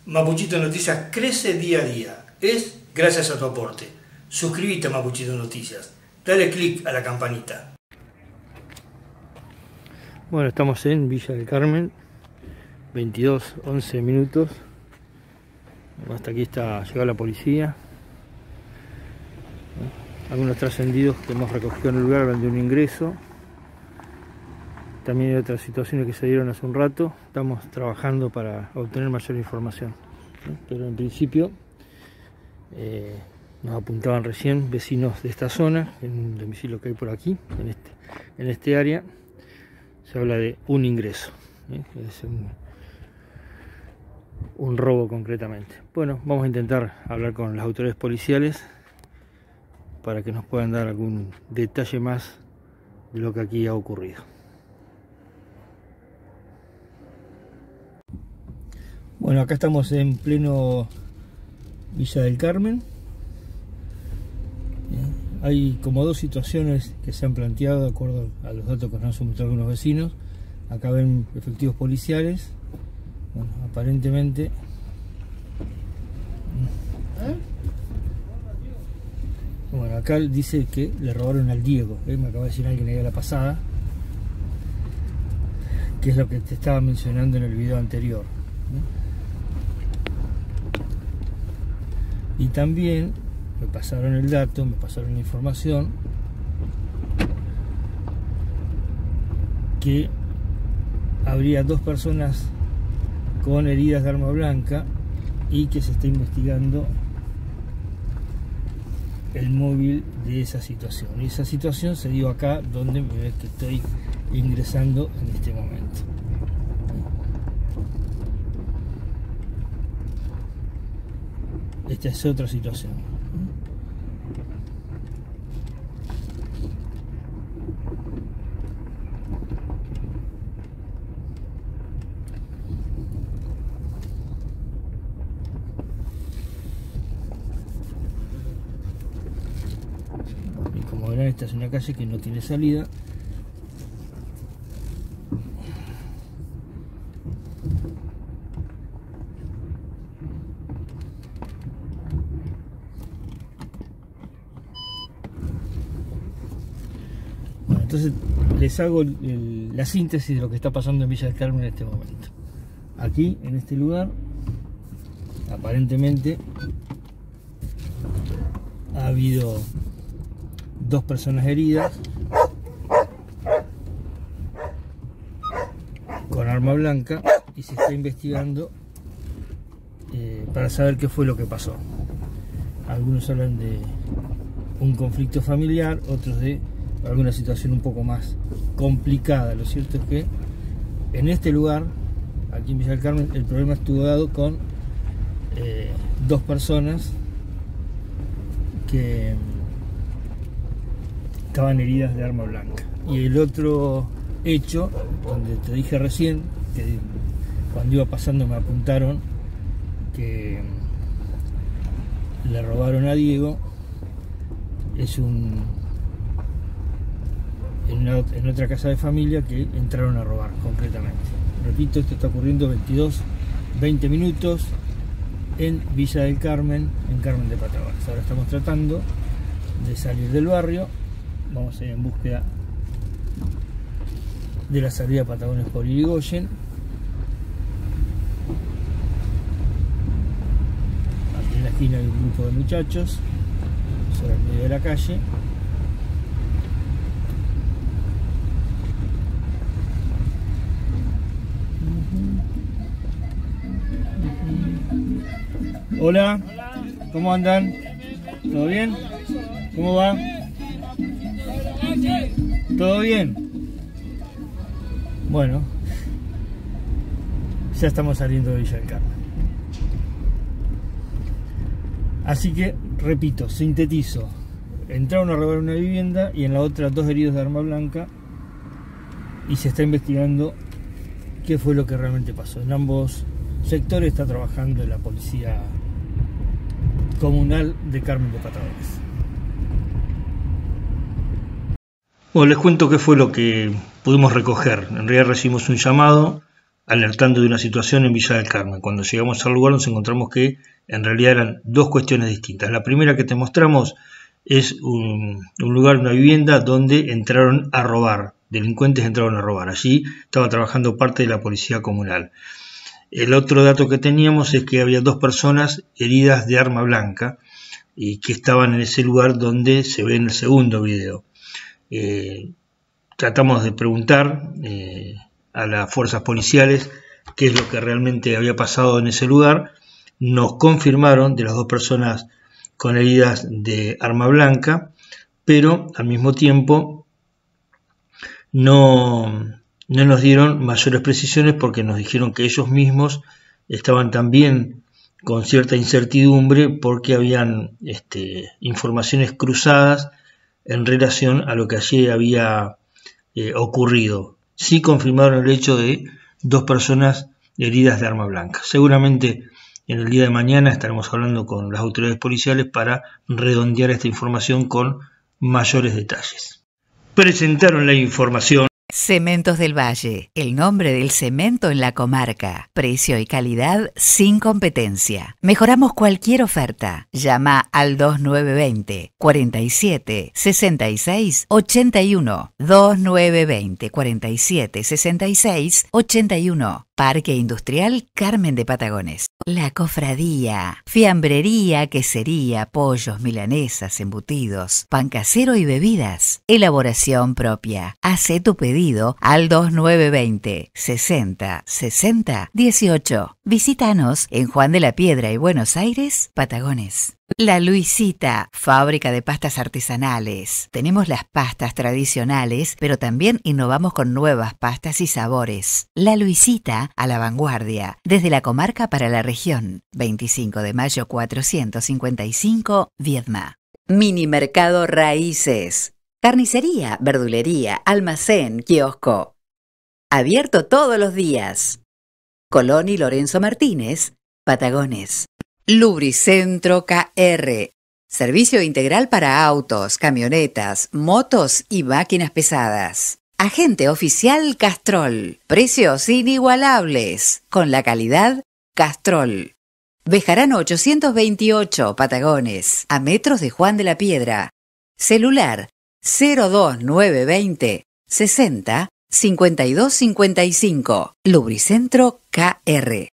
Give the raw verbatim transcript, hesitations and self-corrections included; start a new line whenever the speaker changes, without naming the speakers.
Mapuchito Noticias crece día a día. Es gracias a tu aporte. Suscríbete a Mapuchito Noticias. Dale click a la campanita.
Bueno, estamos en Villa del Carmen, veintidós, once minutos. Hasta aquí está llegada la policía. Algunos trascendidos que hemos recogido en el lugar hablan de un ingreso. También hay otras situaciones que se dieron hace un rato. Estamos trabajando para obtener mayor información, ¿sí? Pero en principio eh, nos apuntaban recién vecinos de esta zona, en un domicilio que hay por aquí, en este, en este área. Se habla de un ingreso, ¿sí? Es un, un robo concretamente. Bueno, vamos a intentar hablar con las autoridades policiales para que nos puedan dar algún detalle más de lo que aquí ha ocurrido. Bueno, acá estamos en pleno Villa del Carmen. Hay como dos situaciones que se han planteado de acuerdo a los datos que nos han suministrado algunos vecinos. Acá ven efectivos policiales. Bueno, aparentemente bueno, acá dice que le robaron al Diego, ¿eh? Me acaba de decir alguien ahí a la pasada, que es lo que te estaba mencionando en el video anterior, ¿no? Y también me pasaron el dato, me pasaron la información que habría dos personas con heridas de arma blanca y que se está investigando el móvil de esa situación. Y esa situación se dio acá donde me ves que estoy ingresando en este momento. Esta es otra situación. Y como verán, esta es una calle que no tiene salida. Entonces les hago el, el, la síntesis de lo que está pasando en Villa del Carmen en este momento. Aquí, en este lugar, aparentemente ha habido dos personas heridas con arma blanca y se está investigando eh, para saber qué fue lo que pasó. Algunos hablan de un conflicto familiar, otros de alguna situación un poco más complicada. Lo cierto es que en este lugar, aquí en Villa del Carmen, el problema estuvo dado con eh, dos personas que estaban heridas de arma blanca. Y el otro hecho, donde te dije recién, que cuando iba pasando me apuntaron que le robaron a Diego, es un En, una, en otra casa de familia que entraron a robar concretamente. Repito, esto está ocurriendo veintidós, veinte minutos en Villa del Carmen, en Carmen de Patagones. Ahora estamos tratando de salir del barrio, vamos a ir en búsqueda de la salida a Patagones por Irigoyen. Aquí en la esquina hay un grupo de muchachos sobre el medio de la calle. Hola, ¿cómo andan? ¿Todo bien? ¿Cómo va? ¿Todo bien? Bueno, ya estamos saliendo de Villa del Carmen. Así que, repito, sintetizo. Entraron a robar una vivienda y en la otra dos heridos de arma blanca y se está investigando qué fue lo que realmente pasó. En ambos sectores está trabajando la policía comunal de Carmen de Patagones.
Bueno, les cuento qué fue lo que pudimos recoger. En realidad recibimos un llamado alertando de una situación en Villa del Carmen. Cuando llegamos al lugar nos encontramos que en realidad eran dos cuestiones distintas. La primera que te mostramos es un, un lugar, una vivienda donde entraron a robar, delincuentes entraron a robar. Allí estaba trabajando parte de la policía comunal. El otro dato que teníamos es que había dos personas heridas de arma blanca y que estaban en ese lugar donde se ve en el segundo video. Eh, tratamos de preguntar eh, a las fuerzas policiales qué es lo que realmente había pasado en ese lugar. Nos confirmaron de las dos personas con heridas de arma blanca, pero al mismo tiempo no, no nos dieron mayores precisiones porque nos dijeron que ellos mismos estaban también con cierta incertidumbre porque habían este, informaciones cruzadas en relación a lo que allí había eh, ocurrido. Sí confirmaron el hecho de dos personas heridas de arma blanca. Seguramente en el día de mañana estaremos hablando con las autoridades policiales para redondear esta información con mayores detalles. Presentaron la información.
Cementos del Valle, el nombre del cemento en la comarca. Precio y calidad sin competencia. Mejoramos cualquier oferta. Llama al dos nueve dos cero, cuarenta y siete, sesenta y seis, ochenta y uno. dos nueve dos cero, cuarenta y siete, sesenta y seis, ochenta y uno. Parque Industrial Carmen de Patagones. La Cofradía. Fiambrería, quesería, pollos, milanesas, embutidos, pan casero y bebidas. Elaboración propia. Hacé tu pedido al dos nueve dos cero, sesenta, sesenta, dieciocho. Visítanos en Juan de la Piedra y Buenos Aires, Patagones. La Luisita, fábrica de pastas artesanales. Tenemos las pastas tradicionales, pero también innovamos con nuevas pastas y sabores. La Luisita, a la vanguardia, desde la comarca para la región. veinticinco de mayo cuatrocientos cincuenta y cinco, Viedma. Mini Mercado Raíces. Carnicería, verdulería, almacén, kiosco. Abierto todos los días. Colón y Lorenzo Martínez, Patagones. Lubricentro K R. Servicio integral para autos, camionetas, motos y máquinas pesadas. Agente oficial Castrol. Precios inigualables. Con la calidad Castrol. Bejarano ochocientos veintiocho, Patagones. A metros de Juan de la Piedra. Celular cero dos nueve dos cero, sesenta, cincuenta y dos cincuenta y cinco. Lubricentro K R.